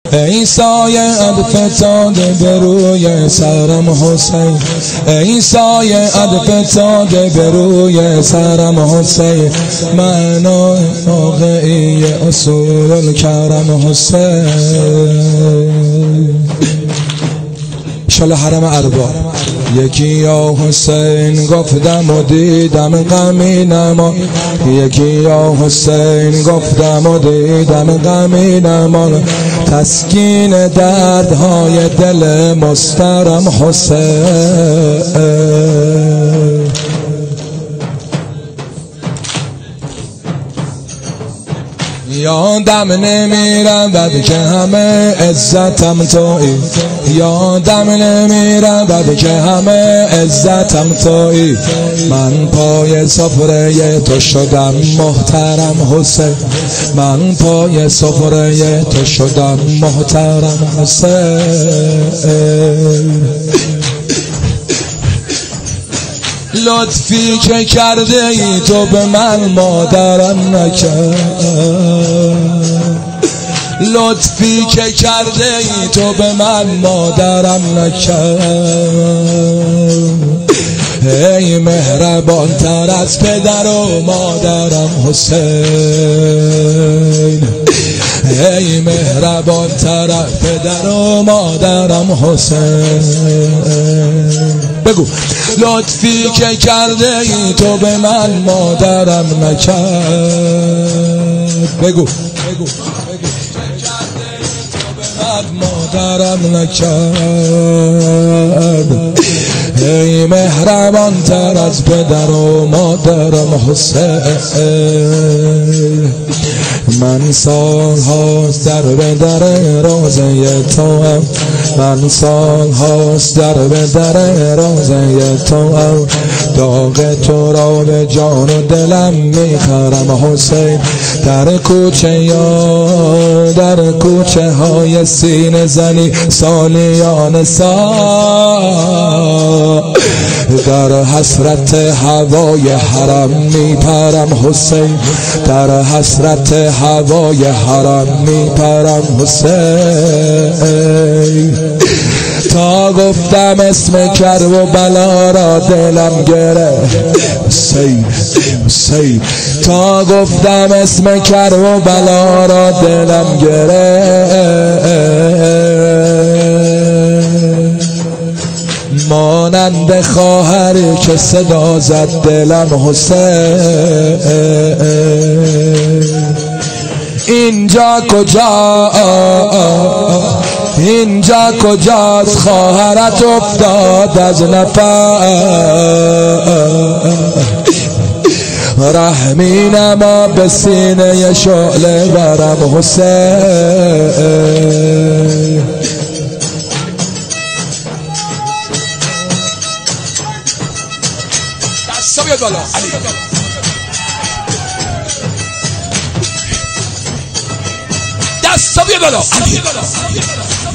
ای سایه فتاده به روی سرم حسین، ای سایه فتاده به روی سرم حسین، معنا واقعی اصول الکرم حسین. انشالله حرم ارباب. یکی یا حسین گفتم و دیدم غمی نما، یکی یا حسین گفتم و دیدم غمی نما، تسکین دردهای دل مسترم حسین. یادم نمیرود که همه عزتم تویی، یادم نمیرود که همه عزتم تویی، من پای سفره تو شدم محترم حسین، من پای سفره تو شدم محترم حسین. لطفی که کرده ای تو به من مادرم نکرد، لطفی که کرده ای تو به من مادرم نکرد، ای مهربان تر از پدر و مادرم حسین، ای مهربان تر از پدر و مادرم حسین. بگو لطفی که کرده ای تو به من مادرم نکرد، بگو مادرم نکرد، ای مهربان تر از پدر و مادرم حسین. من سال هاست در به در روزه تو، من سال هاست در به در روزه تو، داغ تو را به جان و دلم میخرم حسین. در کوچه یا در کوچه های سینه زنی سالیان سال، در حسرت هوای حرم میپرم حسین، در حسرت هوای حرم میپرم حسین. تا گفتم اسم کرب و بلا را دلم گرفت حسین، حسین. تا گفتم اسم کرب و بلا را دلم گرفت، مانند خواهری که صدا زد دلم حسین. اینجا کجا، اینجا کجاست خواهرت افتاد از نفس، رحمی نما به سینه شعله برم حسین. دستا بیاد بالا علی، دستا بیاد بالا علی.